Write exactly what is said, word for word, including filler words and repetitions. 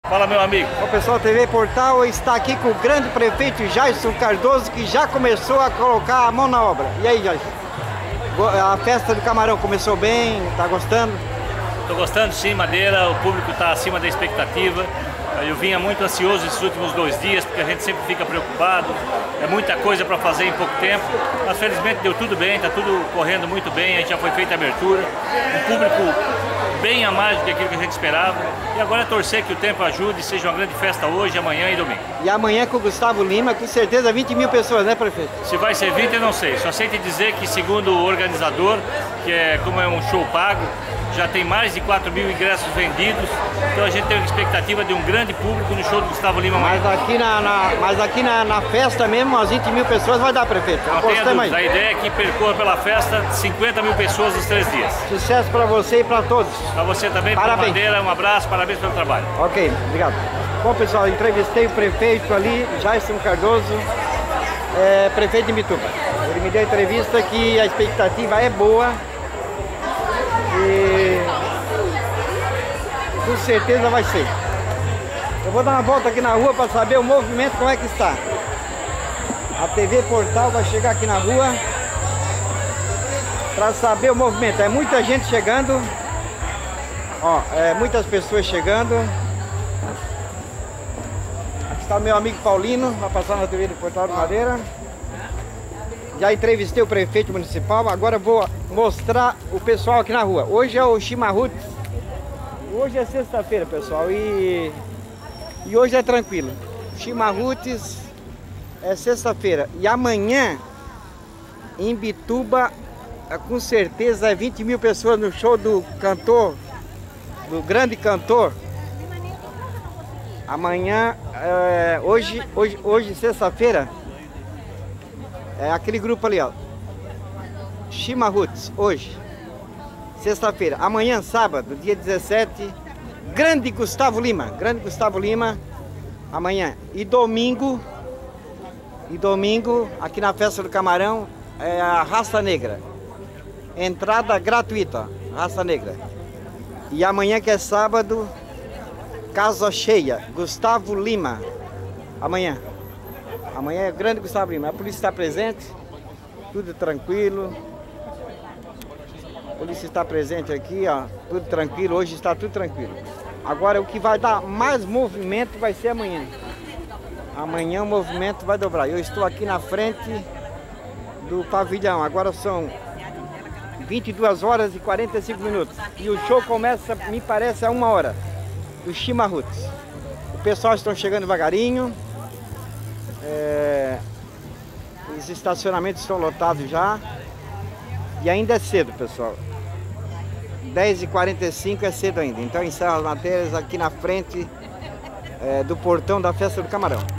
Fala, meu amigo. O pessoal T V Portal está aqui com o grande prefeito Jairson Cardoso, que já começou a colocar a mão na obra. E aí, Jairson? A festa do Camarão começou bem? Tá gostando? Tô gostando sim, Madeira. O público está acima da expectativa. Eu vinha muito ansioso esses últimos dois dias, porque a gente sempre fica preocupado. É muita coisa para fazer em pouco tempo. Mas felizmente deu tudo bem, está tudo correndo muito bem. A gente já foi feita a abertura. Um público bem a mais do que aquilo que a gente esperava. E agora é torcer que o tempo ajude, seja uma grande festa hoje, amanhã e domingo. E amanhã com o Gustavo Lima, com certeza vinte mil pessoas, né, prefeito? Se vai ser vinte, eu não sei. Só sei te dizer que, segundo o organizador, que é como é um show pago, já tem mais de quatro mil ingressos vendidos. Então a gente tem uma expectativa de um grande público no show do Gustavo Lima amanhã. Mas aqui na, na, mas aqui na, na festa mesmo, as vinte mil pessoas vai dar, prefeito. Não tenha dúvida. A ideia é que percorra pela festa cinquenta mil pessoas nos três dias. Sucesso para você e para todos. Para você também, parabéns. Bandeira, um abraço, parabéns pelo trabalho. Ok, obrigado. Bom, pessoal, entrevistei o prefeito ali, Jairson Cardoso, é, prefeito de Imbituba. Ele me deu a entrevista que a expectativa é boa e com certeza vai ser. Eu vou dar uma volta aqui na rua para saber o movimento, como é que está. A T V Portal vai chegar aqui na rua para saber o movimento. É muita gente chegando. Ó, é, muitas pessoas chegando. Aqui está o meu amigo Paulino, vai passar na T V do Portal de Madeira. Já entrevistei o prefeito municipal, agora eu vou mostrar o pessoal aqui na rua. Hoje é o chimarrão. Hoje é sexta-feira, pessoal, e, e hoje é tranquilo. Chimarrutes é sexta-feira. E amanhã, em Imbituba, com certeza é vinte mil pessoas no show do cantor, do grande cantor. Amanhã, é, hoje, hoje, hoje sexta-feira, é aquele grupo ali, ó. Chimarrutes, hoje, sexta-feira. Amanhã, sábado, dia dezessete, grande Gustavo Lima. Grande Gustavo Lima, amanhã. E domingo, e domingo, aqui na Festa do Camarão, é a Raça Negra. Entrada gratuita, Raça Negra. E amanhã, que é sábado, casa cheia, Gustavo Lima. Amanhã. Amanhã é grande Gustavo Lima. A polícia está presente, tudo tranquilo. A polícia está presente aqui, ó, tudo tranquilo. Hoje está tudo tranquilo. Agora o que vai dar mais movimento vai ser amanhã. Amanhã o movimento vai dobrar. Eu estou aqui na frente do pavilhão. Agora são vinte e duas horas e quarenta e cinco minutos. E o show começa, me parece, a uma hora. Do chimarrutes. O pessoal estão chegando devagarinho. É, os estacionamentos estão lotados já. E ainda é cedo, pessoal. dez e quarenta e cinco é cedo ainda. Então encerro as matérias aqui na frente é, do portão da Festa do Camarão.